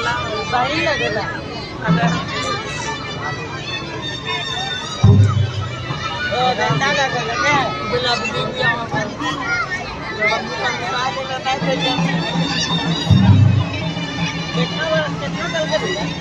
लगला भारी लगला अगर ओ डंडा लगला के गुलाब दे दिया वहां जो हम का बोला था कितना चल के दिया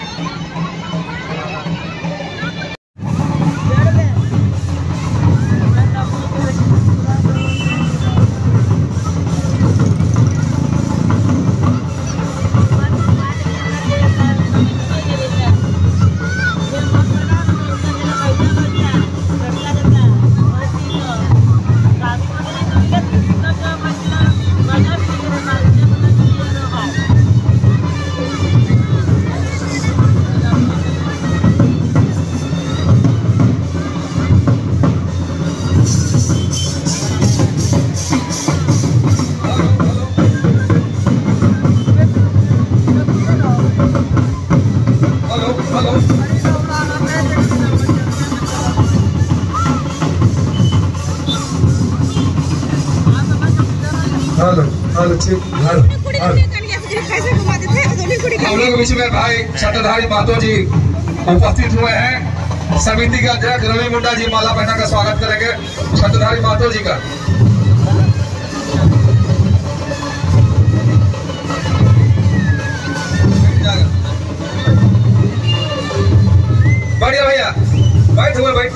हम लोग बीच में भाई छत्रधारी महतो जी उपस्थित हुए हैं। समिति के अध्यक्ष रवि मुंडा जी माला पहना का स्वागत करेंगे छत्रधारी महतो जी का। बढ़िया भैया बैठ हुए बैठ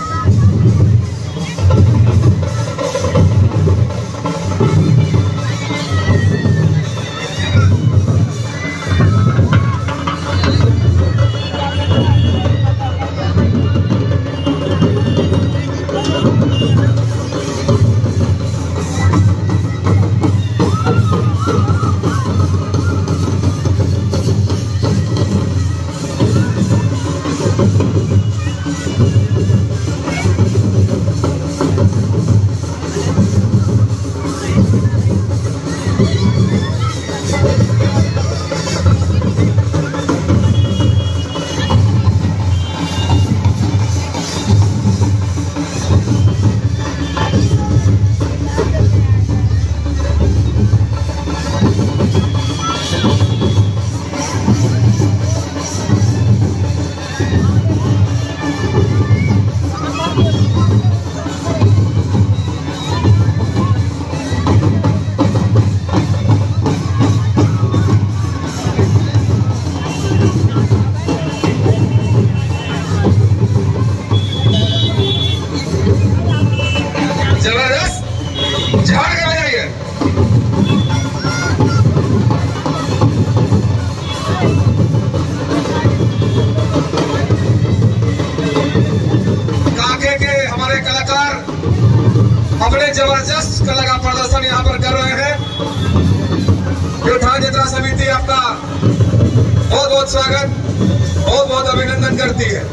अपने जबरदस्त कला का प्रदर्शन यहाँ पर कर रहे हैं। योद्धा यात्रा समिति आपका बहुत बहुत स्वागत बहुत बहुत अभिनंदन करती है।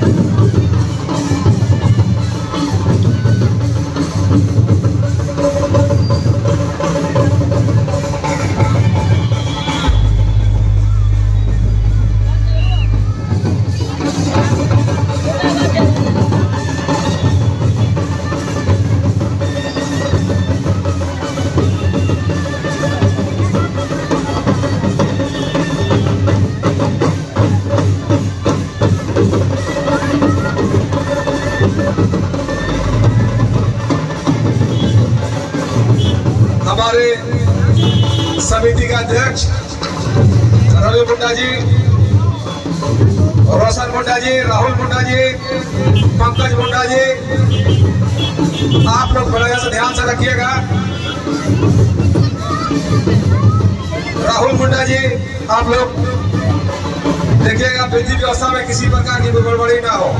हमारे समिति का अध्यक्ष रवि मुंडा जी, रोशन मुंडा जी, राहुल मुंडा जी, पंकज मुंडा जी, आप लोग बड़ा से ध्यान से रखिएगा। राहुल मुंडा जी आप लोग देखिएगा विधि व्यवस्था में किसी प्रकार की गड़बड़ी ना हो।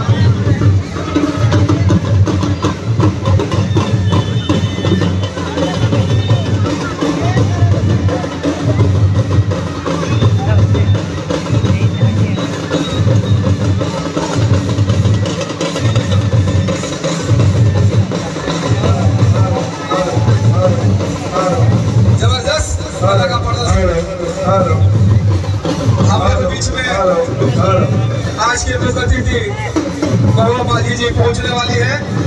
हमारे बीच में आज की प्रगति थी कौवा माझी जी पहुंचने वाली है।